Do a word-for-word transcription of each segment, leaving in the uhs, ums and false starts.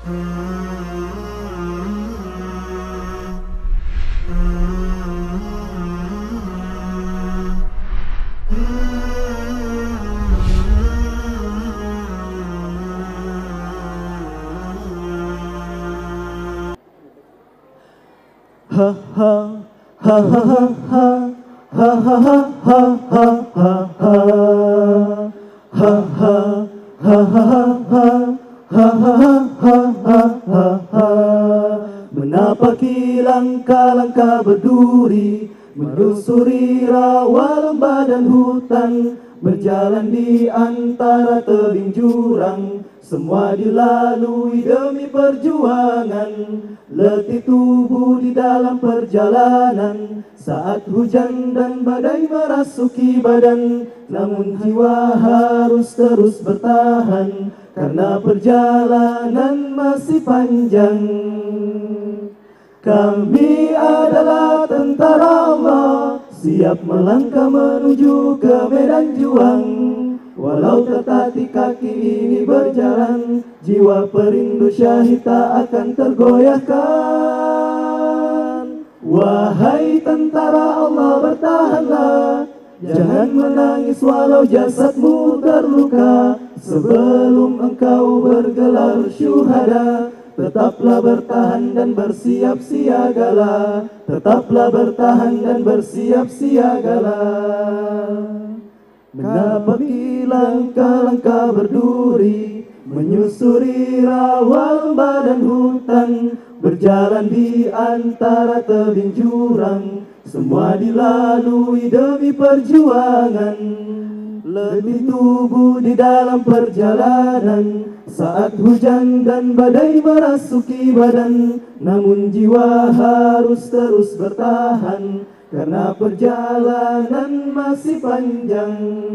Ha ha ha ha ha ha ha ha ha ha ha ha ha ha ha ha ha ha. Menapaki langkah-langkah berduri, menyusuri rawa lembah dan hutan, berjalan di antara tebing jurang, semua dilalui demi perjuangan. Letih tubuh di dalam perjalanan, saat hujan dan badai merasuki badan, namun jiwa harus terus bertahan, karena perjalanan masih panjang. Kami adalah tentara Allah, siap melangkah menuju ke medan juang. Walau tertatih kaki ini berjalan, jiwa perindu syahid tak akan tergoyahkan. Wahai tentara Allah, bertahanlah, jangan menangis walau jasadmu terluka. Sebelum engkau bergelar syuhada, tetaplah bertahan dan bersiap siagalah. Tetaplah bertahan dan bersiap siagalah. Menapaki langkah-langkah berduri, menyusuri rawa lembah dan hutan, berjalan di antara tebing jurang, semua dilalui demi perjuangan. Letih tubuh di dalam perjalanan, saat hujan dan badai merasuki badan, namun jiwa harus terus bertahan, karena perjalanan masih panjang.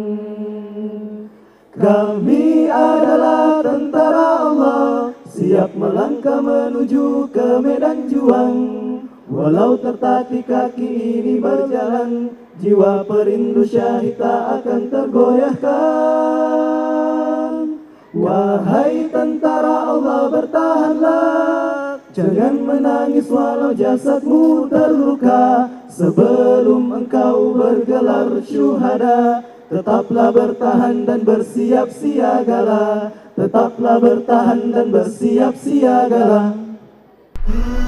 Kami adalah tentara Allah, siap melangkah menuju ke medan juang. Walau tertatih kaki ini berjalan, jiwa perindu syahid tak akan tergoyahkan. Wahai tentara Allah, bertahanlah, jangan menangis walau jasadmu terluka. Sebelum engkau bergelar syuhada, tetaplah bertahan dan bersiap siagalah. Tetaplah bertahan dan bersiap siagalah.